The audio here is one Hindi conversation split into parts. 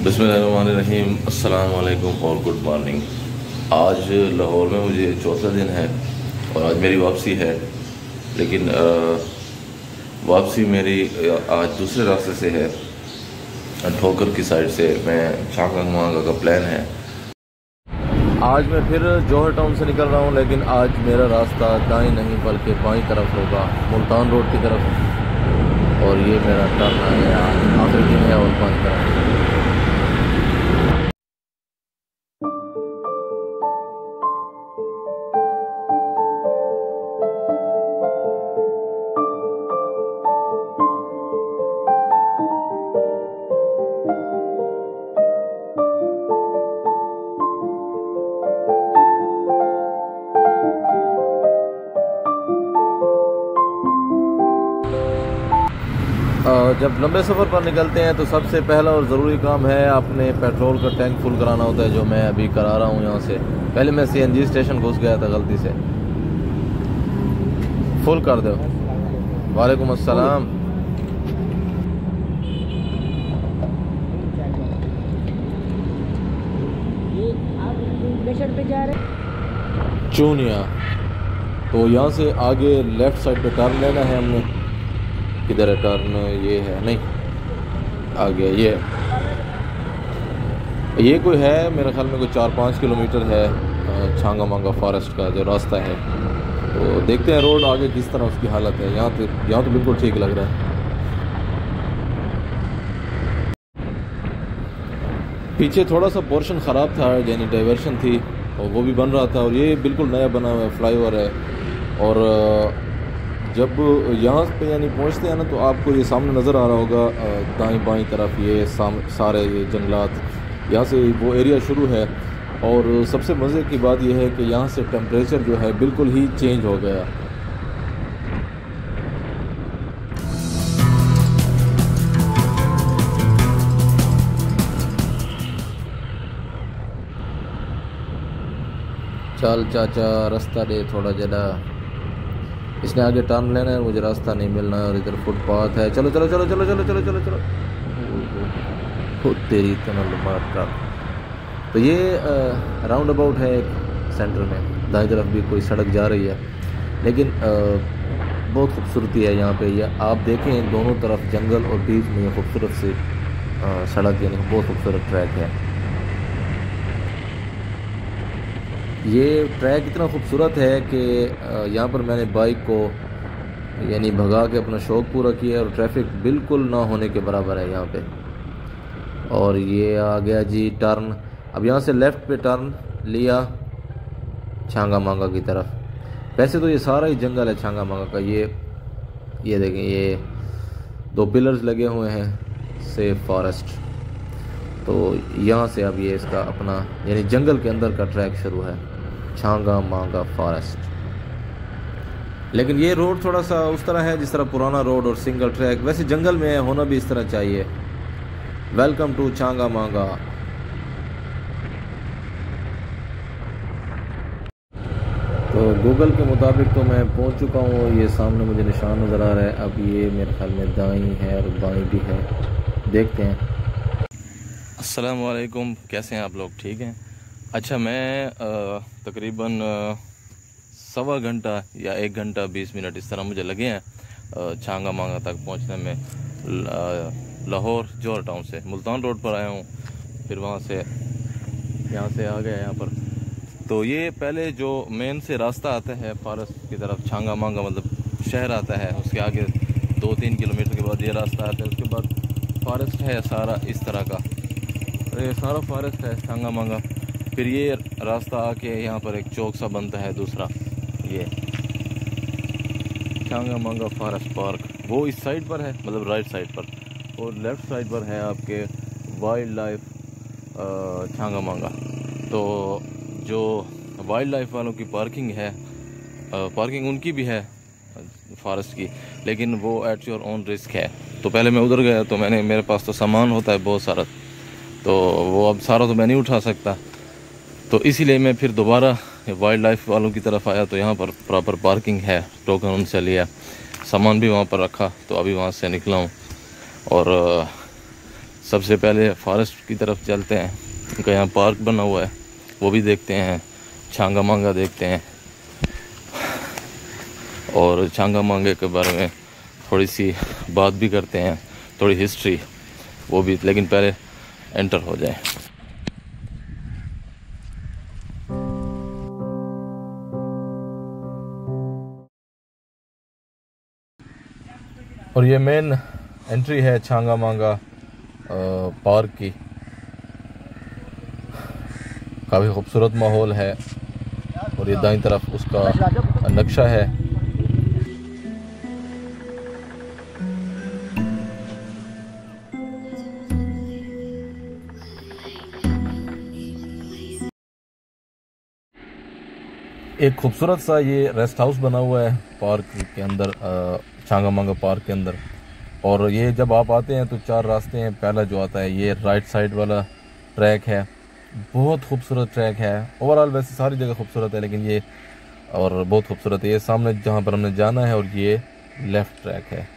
बिस्मिल्लाहिर्रहमानिर्रहीम, अस्सलाम वालेकुम और गुड मॉर्निंग। आज लाहौर में मुझे चौथा दिन है और आज मेरी वापसी है, लेकिन वापसी मेरी आज दूसरे रास्ते से है, ठोकर की साइड से। मैं चांगंग मांगा का प्लान है। आज मैं फिर जौहर टाउन से निकल रहा हूँ, लेकिन आज मेरा रास्ता दाएं नहीं बल्कि बाईं तरफ होगा, मुल्तान रोड की तरफ। और ये मेरा टर्न है, आज आखिरी दिन है और बाईं तरफ। जब लंबे सफ़र पर निकलते हैं तो सबसे पहला और ज़रूरी काम है अपने पेट्रोल का टैंक फुल कराना होता है, जो मैं अभी करा रहा हूँ। यहाँ से पहले मैं CNG स्टेशन घुस गया था गलती से। फुल कर दो। वालेकुम अस्सलाम। चूनिया, तो यहाँ से आगे लेफ़्ट साइड पे टर्न लेना है हमने। किधर है टर्न? ये है, नहीं आ गया। ये कोई है मेरे ख्याल में कोई 4-5 किलोमीटर है छांगा मांगा फॉरेस्ट का जो रास्ता है। तो देखते हैं रोड आगे किस तरह उसकी हालत है। यहाँ तो बिल्कुल ठीक लग रहा है। पीछे थोड़ा सा पोर्शन ख़राब था, यानी डाइवर्शन थी, और वो भी बन रहा था। और ये बिल्कुल नया बना हुआ है, फ्लाईओवर है। और जब यहाँ पे यानी पहुँचते हैं ना, तो आपको ये सामने नज़र आ रहा होगा दाईं बाईं तरफ ये सारे ये जंगलात, यहाँ से वो एरिया शुरू है। और सबसे मज़े की बात यह है कि यहाँ से टेम्परेचर जो है बिल्कुल ही चेंज हो गया। चल चाचा रास्ता दे थोड़ा ज़्यादा। इसने आगे टर्न लेना है, मुझे रास्ता नहीं मिलना है। और इधर फुटपाथ है। चलो चलो चलो चलो चलो चलो चलो चलो। खुद तेरी तनलमात का। तो ये राउंड अबाउट है एक सेंटर में। दाईं तरफ भी कोई सड़क जा रही है, लेकिन बहुत खूबसूरती है यहाँ पे। ये आप देखें, दोनों तरफ जंगल और बीच में ये खूबसूरत सी सड़क, यानी बहुत खूबसूरत ट्रैक है। ये ट्रैक इतना खूबसूरत है कि यहाँ पर मैंने बाइक को यानी भगा के अपना शौक़ पूरा किया, और ट्रैफिक बिल्कुल ना होने के बराबर है यहाँ पे। और ये आ गया जी टर्न। अब यहाँ से लेफ़्ट पे टर्न लिया छांगा मांगा की तरफ। वैसे तो ये सारा ही जंगल है छांगा मांगा का। ये देखें, ये 2 पिलर्स लगे हुए हैं, सेफ फॉरेस्ट। तो यहाँ से अब ये इसका अपना यानी जंगल के अंदर का ट्रैक शुरू है, छांगा मांगा फॉरेस्ट। लेकिन ये रोड थोड़ा सा उस तरह है जिस तरह पुराना रोड और सिंगल ट्रैक। वैसे जंगल में होना भी इस तरह चाहिए। वेलकम टू छांगा मांगा। तो गूगल के मुताबिक तो मैं पहुंच चुका हूँ। ये सामने मुझे निशान नज़र आ रहा है। अब ये मेरे ख्याल में दाईं है और बाईं भी है, देखते हैं। अस्सलाम वालेकुम, कैसे हैं आप लोग? ठीक हैं? अच्छा, मैं तकरीबन 1.25 घंटा या 1 घंटा 20 मिनट इस तरह मुझे लगे हैं छांगा मांगा तक पहुंचने में। लाहौर जौहर टाउन से मुल्तान रोड पर आया हूं, फिर वहां से यहाँ से आ गया यहाँ पर। तो ये पहले जो मेन से रास्ता आता है फॉरेस्ट की तरफ, छांगा मांगा मतलब शहर आता है, उसके आगे 2-3 किलोमीटर के बाद ये रास्ता आता है। उसके बाद फॉरेस्ट है सारा इस तरह का, ये सारा फॉरेस्ट है छांगा मांगा। फिर ये रास्ता आके यहाँ पर एक चौक सा बनता है दूसरा, ये छांगा मांगा फॉरेस्ट पार्क। वो इस साइड पर है, मतलब राइट साइड पर, और लेफ़्ट साइड पर है आपके वाइल्ड लाइफ छांगा मांगा। तो जो वाइल्ड लाइफ वालों की पार्किंग है, पार्किंग उनकी भी है फॉरेस्ट की, लेकिन वो एट योर ओन रिस्क है। तो पहले मैं उधर गया तो मेरे पास तो सामान होता है बहुत सारा, तो वो अब सारा तो मैं नहीं उठा सकता। तो इसीलिए मैं फिर दोबारा वाइल्ड लाइफ वालों की तरफ आया। तो यहाँ पर प्रॉपर पार्किंग है, टोकन उनसे लिया, सामान भी वहाँ पर रखा। तो अभी वहाँ से निकला हूँ और सबसे पहले फॉरेस्ट की तरफ चलते हैं, उनका यहाँ पार्क बना हुआ है वो भी देखते हैं, छांगा मांगा देखते हैं और छांगा मांगे के बारे में थोड़ी सी बात भी करते हैं, थोड़ी हिस्ट्री वो भी, लेकिन पहले एंटर हो जाए। और ये मेन एंट्री है छांगा मांगा पार्क की। काफ़ी खूबसूरत माहौल है और ये दाईं तरफ उसका नक्शा है। एक खूबसूरत सा ये रेस्ट हाउस बना हुआ है पार्क के अंदर, छांगा मांगा पार्क के अंदर। और ये जब आप आते हैं तो 4 रास्ते हैं। पहला जो आता है ये राइट साइड वाला ट्रैक है, बहुत खूबसूरत ट्रैक है। ओवरऑल वैसे सारी जगह खूबसूरत है लेकिन ये और बहुत खूबसूरत है। ये सामने जहाँ पर हमने जाना है और ये लेफ़्ट ट्रैक है।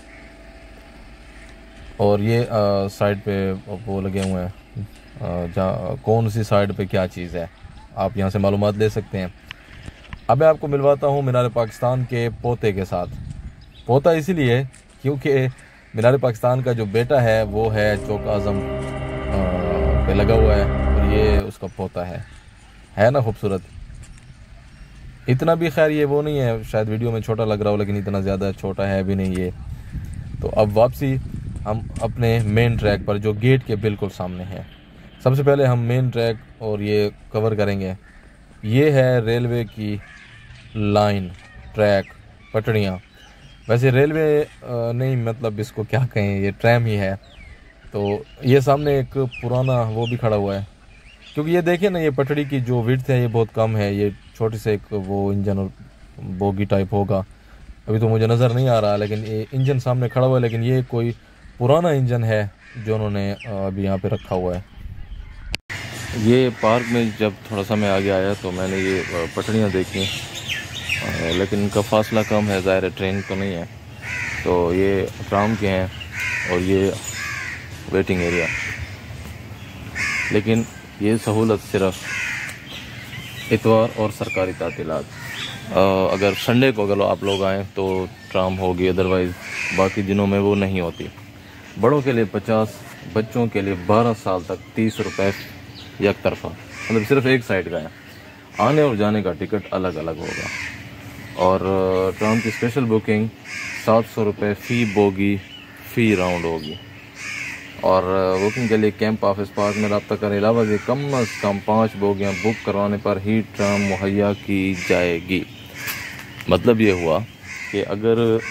और ये साइड पे वो लगे हुए हैं जहाँ कौन सी साइड पे क्या चीज़ है, आप यहाँ से मालूमात ले सकते हैं। अब मैं आपको मिलवाता हूँ मीनार पाकिस्तान के पोते के साथ। पोता इसीलिए क्योंकि मीनार पाकिस्तान का जो बेटा है वो है चौक आज़म पे लगा हुआ है और ये उसका पोता है ना खूबसूरत। इतना भी खैर ये वो नहीं है, शायद वीडियो में छोटा लग रहा हो लेकिन इतना ज़्यादा छोटा है भी नहीं ये। तो अब वापसी हम अपने मेन ट्रैक पर जो गेट के बिल्कुल सामने है। सबसे पहले हम मेन ट्रैक और ये कवर करेंगे। ये है रेलवे की लाइन, ट्रैक, पटड़ियाँ। वैसे रेलवे नहीं, मतलब इसको क्या कहें, ये ट्रैम ही है। तो ये सामने एक पुराना वो भी खड़ा हुआ है, क्योंकि ये देखिए ना, ये पटड़ी की जो विड्थ है ये बहुत कम है। ये छोटे से एक वो इंजन और बोगी टाइप होगा, अभी तो मुझे नज़र नहीं आ रहा, लेकिन ये इंजन सामने खड़ा हुआ है। लेकिन ये कोई पुराना इंजन है जो उन्होंने अभी यहाँ पे रखा हुआ है। ये पार्क में जब थोड़ा सा मैं आगे आया तो मैंने ये पटड़ियाँ देखी, लेकिन इनका फासला कम है, ज़ाहिर है ट्रेन तो नहीं है। तो ये ट्राम के हैं और ये वेटिंग एरिया। लेकिन ये सहूलत सिर्फ इतवार और सरकारी तातीलात, अगर संडे को अगर आप लोग आएँ तो ट्राम होगी, अदरवाइज़ बाकी दिनों में वो नहीं होती। बड़ों के लिए 50, बच्चों के लिए 12 साल तक 30 रुपये एक तरफा, मतलब सिर्फ एक साइड का है। आने और जाने का टिकट अलग अलग होगा। और ट्राम की स्पेशल बुकिंग 700 रुपये फ़ी बोगी फ़ी राउंड होगी। और बुकिंग के लिए कैंप ऑफिस पार्क में रब्ता करें। अलावा से कम अज़ कम 5 बोगियाँ बुक करवाने पर ही ट्राम मुहैया की जाएगी। मतलब ये हुआ कि अगर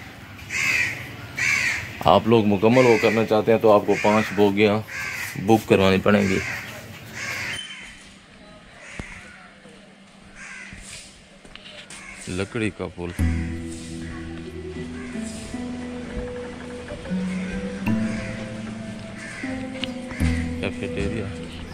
आप लोग मुकम्मल वो करना चाहते हैं तो आपको 5 बोगियाँ बुक करवानी पड़ेंगी। लकड़ी का पुल, कैफेटेरिया,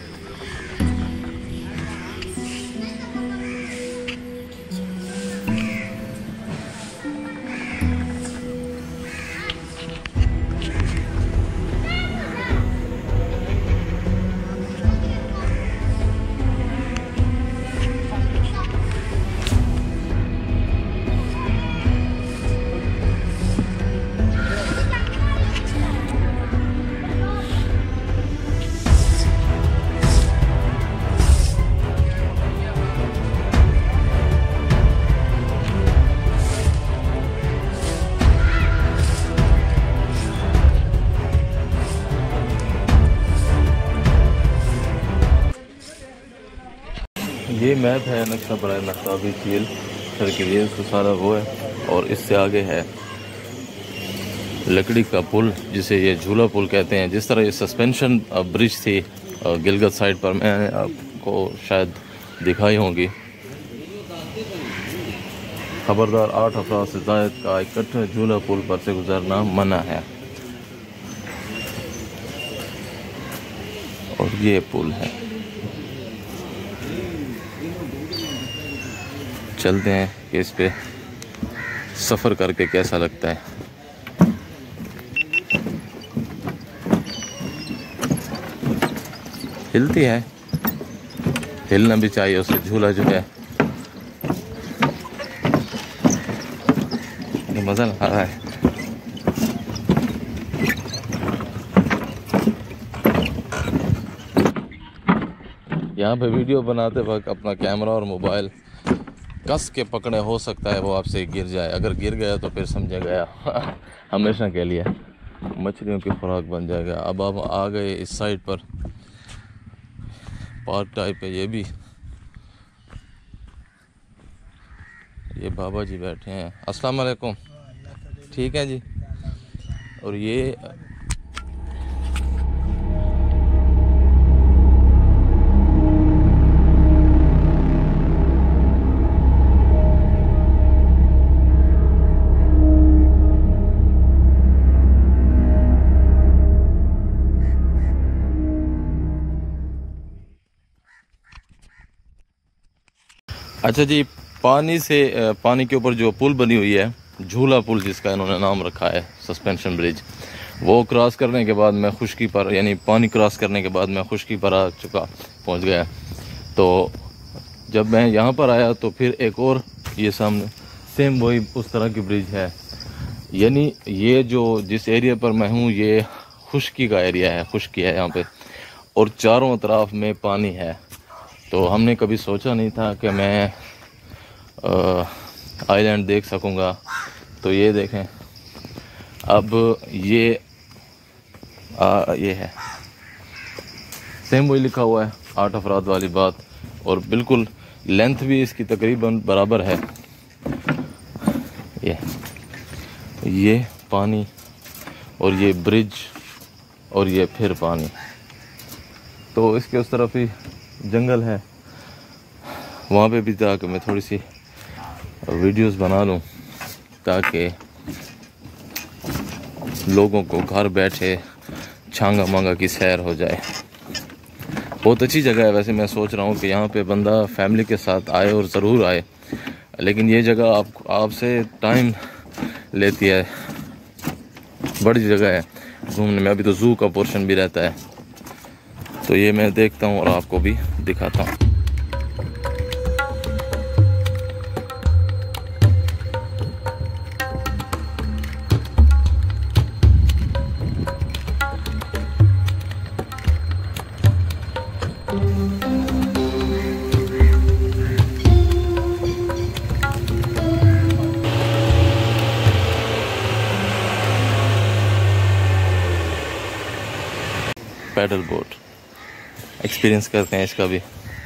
ये मैप है नक्शा बराए महताबी झील सर के लिए, उसका सारा वो है। और इससे आगे है लकड़ी का पुल, जिसे ये झूला पुल कहते हैं। जिस तरह ये सस्पेंशन ब्रिज थी गिलगित साइड पर, मैंने आपको शायद दिखाई होंगी। खबरदार 8 अफराद से ज़ायद का इकट्ठा झूला पुल पर से गुजरना मना है। और ये पुल है। चलते हैं कि इस पे सफ़र करके कैसा लगता है। हिलती है, हिलना भी चाहिए उससे। झूला जो है मज़ा आ रहा है। यहाँ पे वीडियो बनाते वक्त अपना कैमरा और मोबाइल कस के पकड़े, हो सकता है वो आपसे गिर जाए। अगर गिर गया तो फिर समझे गया हमेशा के लिए मछलियों की खुराक बन जाएगा। अब आप आ गए इस साइड पर, पार्क टाइप है ये भी। ये बाबा जी बैठे हैं। अस्सलाम वालेकुम। ठीक है जी। और ये अच्छा जी, पानी के ऊपर जो पुल बनी हुई है, झूला पुल जिसका इन्होंने नाम रखा है, सस्पेंशन ब्रिज, वो क्रॉस करने के बाद मैं खुश्की पर, यानी पानी क्रॉस करने के बाद मैं खुश्की पर आ चुका, पहुंच गया। तो जब मैं यहाँ पर आया तो फिर एक और ये सामने सेम वही उस तरह की ब्रिज है। यानी ये जो जिस एरिया पर मैं हूँ ये खुश्की का एरिया है, खुश्की है यहाँ पे, और चारों तरफ में पानी है। तो हमने कभी सोचा नहीं था कि मैं आइलैंड देख सकूँगा। तो ये देखें, अब ये है सेम वही लिखा हुआ है, 8 अफराद वाली बात, और बिल्कुल लेंथ भी इसकी तकरीबन बराबर है। ये पानी और ये ब्रिज और ये फिर पानी। तो इसके उस तरफ ही जंगल है, वहाँ पे भी जाकर मैं थोड़ी सी वीडियोस बना लूँ ताकि लोगों को घर बैठे छांगा मांगा की सैर हो जाए। बहुत अच्छी जगह है वैसे। मैं सोच रहा हूँ कि यहाँ पे बंदा फैमिली के साथ आए और ज़रूर आए, लेकिन ये जगह आपसे टाइम लेती है। बड़ी जगह है घूमने में। अभी तो ज़ू का पोर्शन भी रहता है, तो ये मैं देखता हूँ और आपको भी दिखाता हूँ। पैडल बोट एक्सपीरियंस करते हैं इसका भी।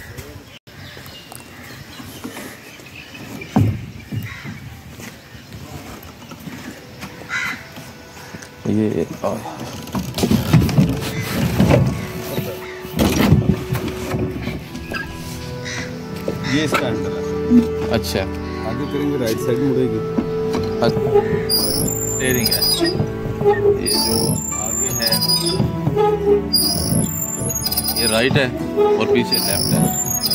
ये इसका अंदर है। अच्छा, आगे करेंगे राइट साइड मुड़ेगी। स्टीयरिंग है। ये जो आगे है ये राइट है और पीछे लेफ्ट है।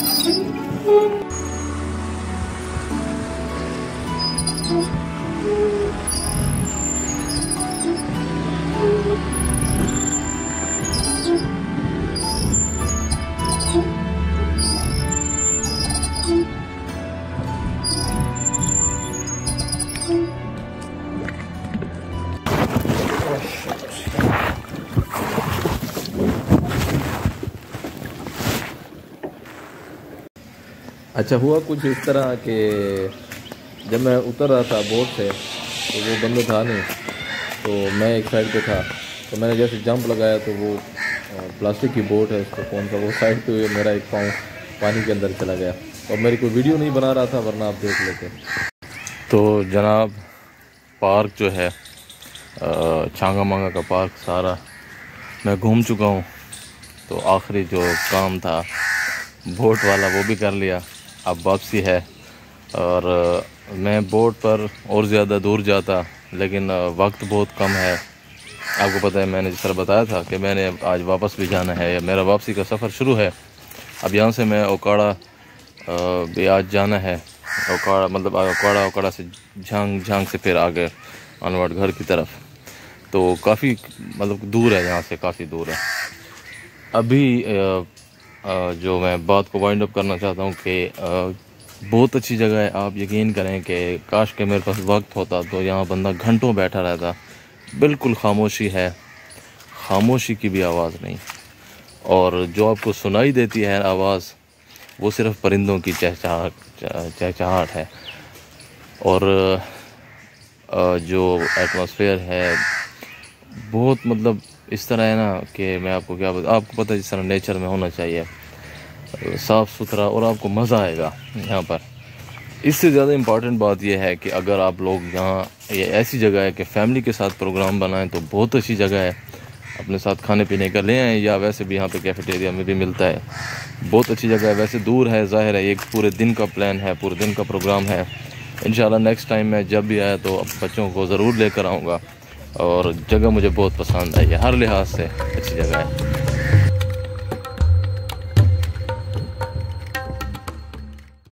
अच्छा, हुआ कुछ इस तरह कि जब मैं उतर रहा था बोट से तो वो बंदा था नहीं, तो मैं एक साइड पे था, तो मैंने जैसे जंप लगाया तो वो प्लास्टिक की बोट है, उसको कौन सा वो साइड पे मेरा एक पाँव पानी के अंदर चला गया। और मेरी कोई वीडियो नहीं बना रहा था, वरना आप देख लेते। तो जनाब, पार्क जो है छांगा मांगा का पार्क सारा मैं घूम चुका हूँ। तो आखिरी जो काम था बोट वाला वो भी कर लिया, अब वापसी है। और मैं बोट पर और ज़्यादा दूर जाता, लेकिन वक्त बहुत कम है। आपको पता है, मैंने जिस तरह बताया था कि मैंने आज वापस भी जाना है, मेरा वापसी का सफ़र शुरू है। अब यहाँ से मैं ओकाड़ा भी आज जाना है। ओकाड़ा मतलब ओकाड़ा से झांग से फिर आगे अनवर्ड घर की तरफ। तो काफ़ी मतलब दूर है, यहाँ से काफ़ी दूर है। अभी जो मैं बात को वाइंड अप करना चाहता हूँ कि बहुत अच्छी जगह है। आप यकीन करें कि काश के मेरे पास वक्त होता तो यहाँ बंदा घंटों बैठा रहता। बिल्कुल खामोशी है, खामोशी की भी आवाज़ नहीं, और जो आपको सुनाई देती है आवाज़ वो सिर्फ परिंदों की चहचहाहट है। और जो एटमॉस्फेयर है बहुत मतलब इस तरह है ना कि मैं आपको क्या बता, आपको पता है जिस तरह नेचर में होना चाहिए, साफ़ सुथरा, और आपको मज़ा आएगा यहाँ पर। इससे ज़्यादा इम्पॉर्टेंट बात यह है कि अगर आप लोग यहाँ, ये ऐसी जगह है कि फ़ैमिली के साथ प्रोग्राम बनाएं तो बहुत अच्छी जगह है। अपने साथ खाने पीने का ले आएँ, या वैसे भी यहाँ पे कैफेटेरिया में भी मिलता है। बहुत अच्छी जगह है। वैसे दूर है, ज़ाहिर है, एक पूरे दिन का प्लान है, पूरे दिन का प्रोग्राम है। इंशाल्लाह नेक्स्ट टाइम मैं जब भी आया तो बच्चों को ज़रूर लेकर आऊँगा। और जगह मुझे बहुत पसंद आई है, हर लिहाज से अच्छी जगह है।